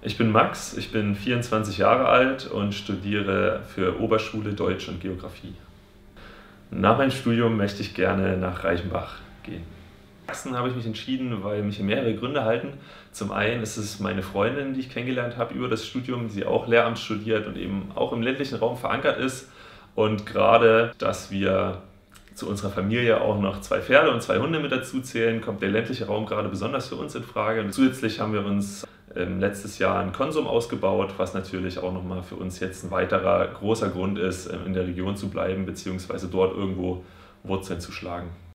Ich bin Max, ich bin 24 Jahre alt und studiere für Oberschule Deutsch und Geografie. Nach meinem Studium möchte ich gerne nach Reichenbach gehen. Sachsen habe ich mich entschieden, weil mich hier mehrere Gründe halten. Zum einen ist es meine Freundin, die ich kennengelernt habe über das Studium, die auch Lehramt studiert und eben auch im ländlichen Raum verankert ist. Und gerade, dass wir zu unserer Familie auch noch 2 Pferde und 2 Hunde mit dazu zählen, kommt der ländliche Raum gerade besonders für uns in Frage. Und zusätzlich haben wir uns letztes Jahr ein Konsum ausgebaut, was natürlich auch nochmal für uns jetzt ein weiterer großer Grund ist, in der Region zu bleiben bzw. dort irgendwo Wurzeln zu schlagen.